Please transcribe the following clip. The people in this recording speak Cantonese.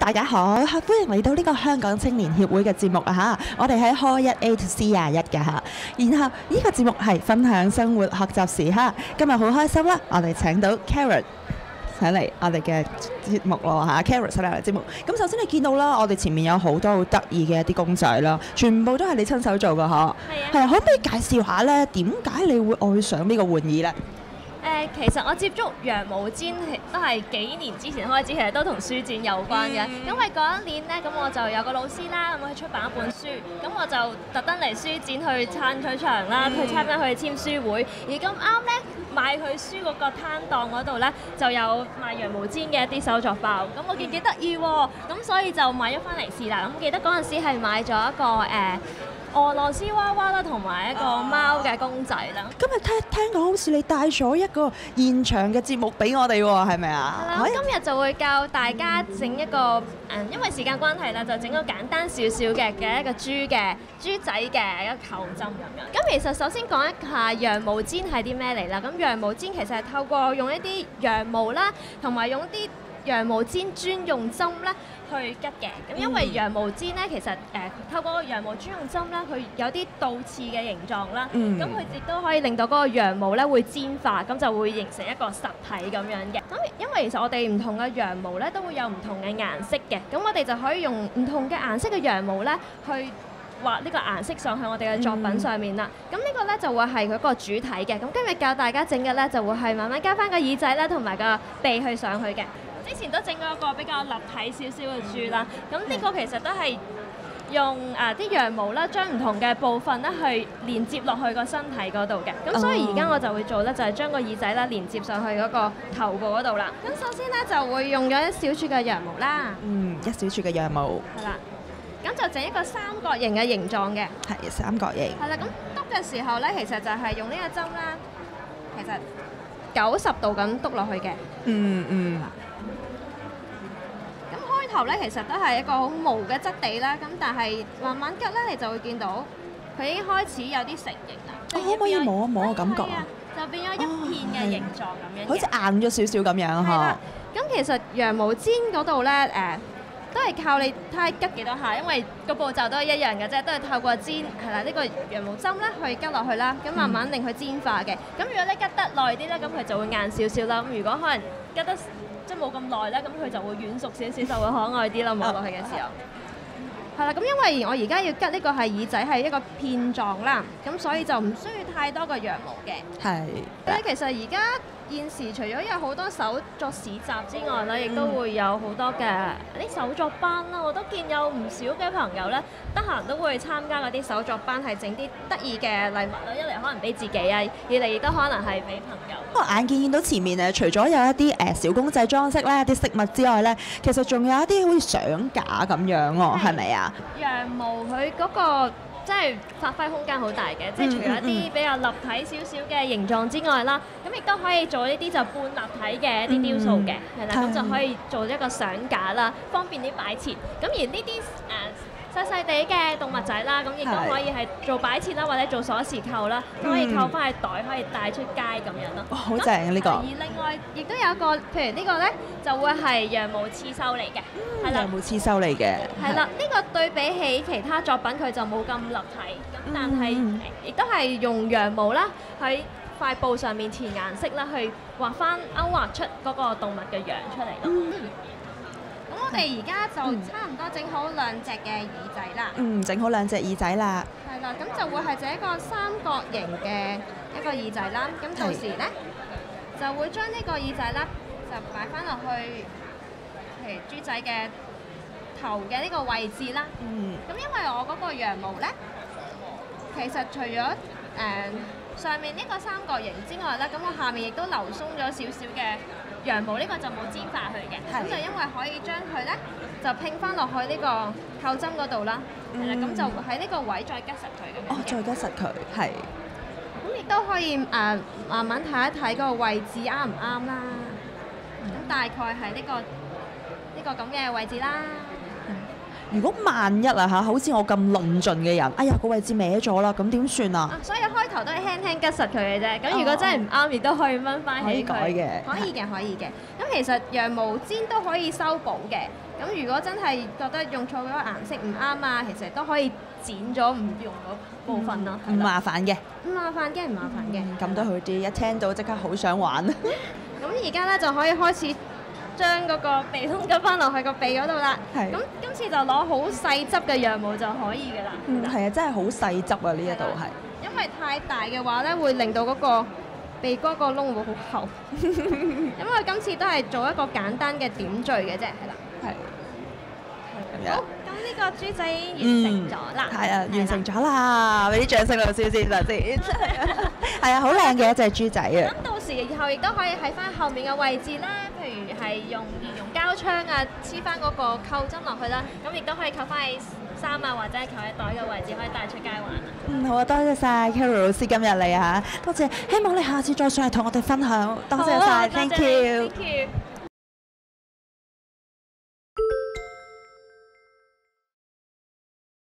大家好，歡迎嚟到呢個香港青年協會嘅節目啊嚇！我哋喺開1A to C21嘅嚇，然後呢個節目係分享生活學習時嚇。今日好開心啦，我哋請到 Carrot 上嚟我哋嘅節目咯嚇，Carrot 上嚟我哋節目。咁首先你見到啦，我哋前面有好多好得意嘅一啲公仔啦，全部都係你親手做嘅嗬。係啊。係啊，可唔可以介紹下咧？點解你會愛上呢個玩意咧？ 其實我接觸羊毛氈都係幾年之前開始，其實都同書展有關嘅。因為嗰一年呢，咁我就有個老師啦，咁佢出版一本書，咁我就特登嚟書展去撐佢場啦，去參加佢嘅簽書會。而咁啱呢，買佢書嗰個攤檔嗰度呢，就有賣羊毛氈嘅一啲手作包，咁我見幾得意喎，咁所以就買咗翻嚟試啦。咁記得嗰陣時係買咗一個俄羅斯娃娃啦，同埋一個貓嘅公仔啦。今日聽講好似你帶咗一個現場嘅節目俾我哋喎，係咪啊？ 係啦，今日就會教大家整一個因為時間關係啦，就整個簡單少少嘅一個豬仔嘅一個扣針咁樣。咁其實首先講一下羊毛氈係啲咩嚟啦。咁羊毛氈其實係透過用一啲羊毛啦，同埋用啲羊毛氈專用針咧去拮嘅。咁因為羊毛氈咧，其實透過羊毛專用針啦，佢有啲倒刺嘅形狀啦，咁佢亦都可以令到嗰個羊毛咧會氈化，咁就會形成一個實體咁樣嘅。咁因為其實我哋唔同嘅羊毛咧都會有唔同嘅顏色嘅，咁我哋就可以用唔同嘅顏色嘅羊毛咧去畫呢個顏色上去我哋嘅作品上面啦。咁呢個咧就會係佢個主體嘅。咁今日教大家整嘅咧就會係慢慢加翻個耳仔啦，同埋個鼻去上去嘅。之前都整咗一個比較立體少少嘅豬啦，咁呢個其實都係用啲羊毛啦，將唔同嘅部分咧去連接落去個身體嗰度嘅。咁所以而家我就會做咧，就係將個耳仔啦連接上去嗰個頭部嗰度啦。咁首先咧就會用咗一小撮嘅羊毛啦， 一小撮嘅羊毛。 係啦，咁就整一個三角形嘅形狀嘅。 係三角形。係啦，咁篤嘅時候咧，其實就係用呢個針啦，其實90度咁篤落去嘅。頭咧其實都係一個好毛嘅質地啦，咁但係慢慢拮咧，你就會見到佢已經開始有啲成型啦。 可唔可以摸一摸嘅感覺啊？ 就變咗一片嘅形狀咁樣嘅， 好似硬咗少少咁樣呵。 咁其實羊毛氈嗰度咧都係靠你睇下拮幾多下，因為個步驟都係一樣嘅啫，都係透過氈係啦呢個羊毛針咧去拮落去啦，咁慢慢令佢氈化嘅。咁如果你拮得耐啲咧，咁佢就會硬少少啦。咁如果可能拮得即係冇咁耐咧，咁佢就會軟熟少少，就會可愛啲啦。摸落去嘅時候，係啦。咁因為我而家要拮呢個係耳仔係一個片狀啦，咁所以就唔需要太多個羊毛嘅。 係。 其實而家現時除咗有好多手作市集之外咧，亦都會有好多嘅啲手作班啦。我都見有唔少嘅朋友咧，得閒都會參加嗰啲手作班，係整啲得意嘅禮物啦。一嚟可能俾自己啊，二嚟亦都可能係俾朋友。 我眼見到前面除咗有一啲小公仔裝飾啦、一啲飾物之外咧，其實仲有一啲好似相架咁樣喎，係咪啊？ 羊毛佢嗰個即係發揮空間好大嘅，即係除咗一啲比較立體少少嘅形狀之外啦，咁亦都可以做一啲就半立體嘅一啲雕塑嘅，係啦，咁就可以做一個相架啦，方便啲擺設。咁而呢啲細細地嘅動物仔啦，咁亦都可以係做擺設啦，或者做鎖匙扣啦，可以扣翻喺袋，可以帶出街咁樣咯。 哇，好正啊呢個！ 而另外亦都有一個，譬如呢個咧，就會係羊毛刺繡嚟嘅，係啦， 羊毛刺繡嚟嘅。 係啦，呢個對比起其他作品，佢就冇咁立體，咁但係亦都係用羊毛啦，喺塊布上面填顏色啦，去畫翻勾畫出嗰個動物嘅樣出嚟咯。咁我哋而家就差唔多整好兩隻嘅耳仔啦。 整好兩隻耳仔啦。 係啦，咁就會係整一個三角形嘅一個耳仔啦。咁到時咧就會將呢個耳仔咧就擺翻落去，譬如豬仔嘅頭嘅呢個位置啦。咁因為我嗰個羊毛咧，其實除咗上面呢個三角形之外咧，咁我下面亦都留鬆咗少少嘅羊毛，呢個就冇氈化佢嘅，咁就因為可以將佢咧就拼翻落去呢個扣針嗰度啦，係啦，咁就喺呢個位再吉實佢咁樣。 再吉實佢，係。 咁亦都可以慢慢睇一睇嗰個位置啱唔啱啦。咁大概係呢個咁嘅位置啦。 如果萬一啊嚇，好似我咁論盡嘅人，哎呀個位置歪咗啦，咁點算啊？ 啊，所以開頭都係輕輕吉實佢嘅啫。咁如果真係唔啱，亦都可以掹翻起佢。 可以改嘅可以嘅，可以嘅。咁其實羊毛氈都可以修補嘅。咁如果真係覺得用錯嗰個顏色唔啱啊，其實都可以剪咗唔用嗰部分咯。 唔麻煩嘅， 唔麻煩嘅，唔麻煩嘅。 咁都好啲。一聽到即刻好想玩。 咁而家咧就可以開始將嗰個鼻窿吉翻落去個鼻嗰度啦。 係咁今次就攞好細執嘅羊毛就可以㗎啦。 係啊，真係好細執啊！呢一度係。 因為太大嘅話咧，會令到嗰個鼻哥個窿會好厚。因為今次都係做一個簡單嘅點綴嘅啫，係啦。 係。 好，咁呢個豬仔完成咗啦。 係啊，完成咗啦！俾啲掌聲老師先啦先。係啊，好靚嘅一隻豬仔啊！ 咁到時以後亦都可以喺翻後面嘅位置啦，譬如係用膠槍啊黐翻嗰個扣針落去啦，咁亦都可以扣翻喺衫啊或者扣喺袋嘅位置，可以帶出街玩啊。 好啊，多謝晒 Carol 老師今日嚟嚇，多謝，希望你下次再上嚟同我哋分享，多謝晒，thank you。